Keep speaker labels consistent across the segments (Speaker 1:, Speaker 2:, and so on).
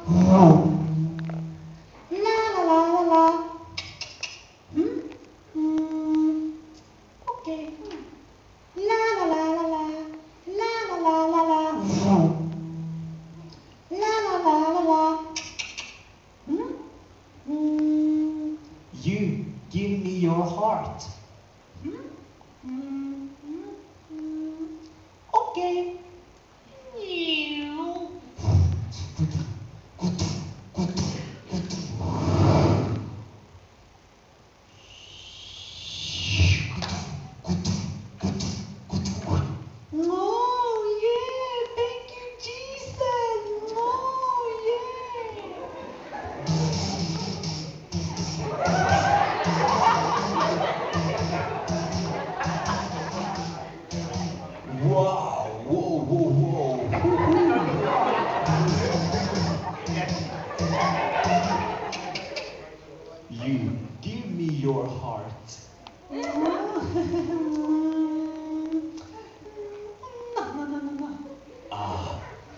Speaker 1: La la la la la. Hmm? Okay. La la la la la. La la la la la. La la la la la.
Speaker 2: You give me your heart.
Speaker 1: Okay. Oh, yeah. Thank you, Jesus. Oh,
Speaker 2: Wow, whoa, whoa, whoa. You give me your heart.
Speaker 1: yeah. No, no, no, no, no.
Speaker 2: Ah.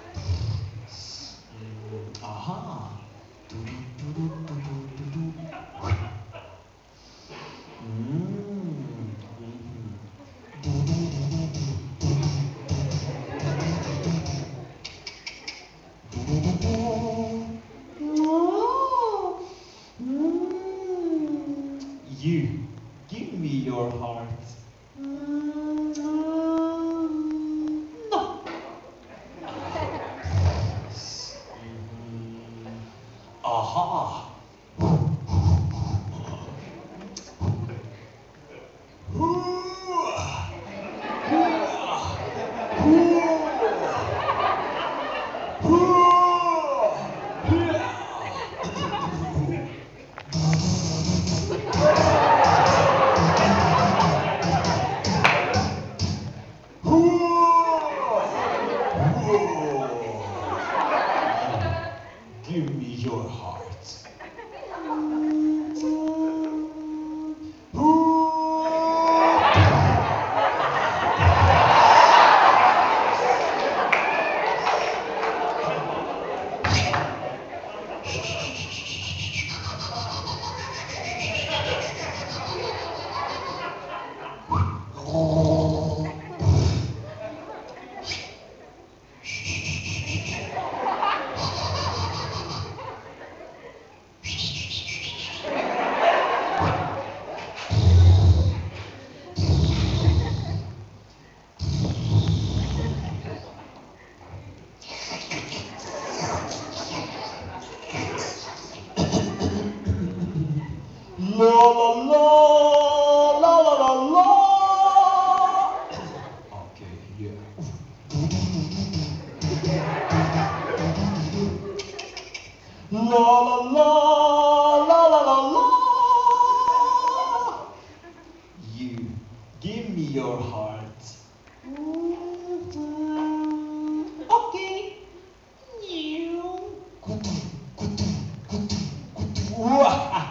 Speaker 2: Aha. Do-do-do-do-do-do-do.
Speaker 1: Oh.
Speaker 2: You give me your heart.
Speaker 1: No.
Speaker 2: Aha. Give me your heart. La la la la la la la. Okay, yeah. La la la la la la la. You give me your heart.
Speaker 1: Okay.
Speaker 2: Kutu, kutu, kutu, kutu.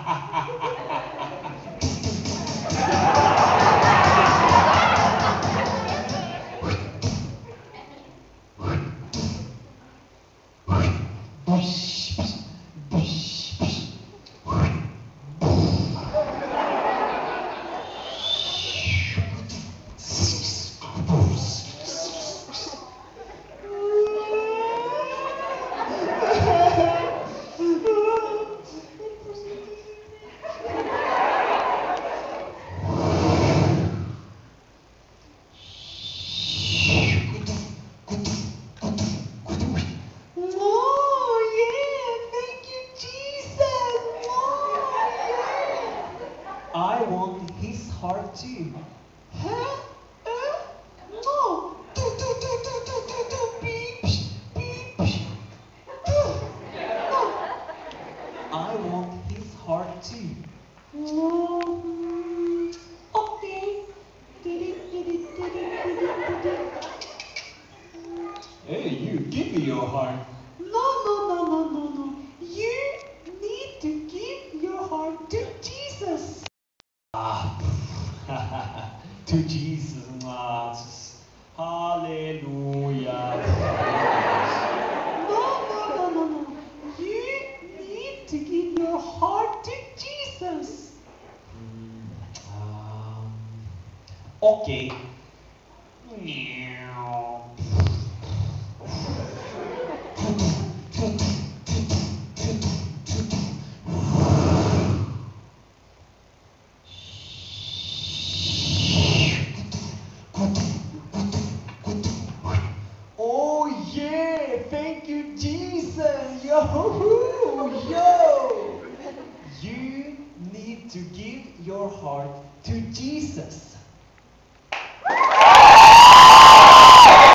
Speaker 1: Oh, yeah. Thank you, Jesus. Oh,
Speaker 2: I want his heart too.
Speaker 1: yeah. Huh? No. Beep, beep. No.
Speaker 2: I want his heart too.
Speaker 1: Okay.
Speaker 2: Hey, you give me your heart.
Speaker 1: No. You need to give your heart to Jesus.
Speaker 2: Ah, to Jesus, Hallelujah.
Speaker 1: No. You
Speaker 2: Okay. Oh yeah, thank you Jesus. Yo, yo. You need to give your heart to Jesus.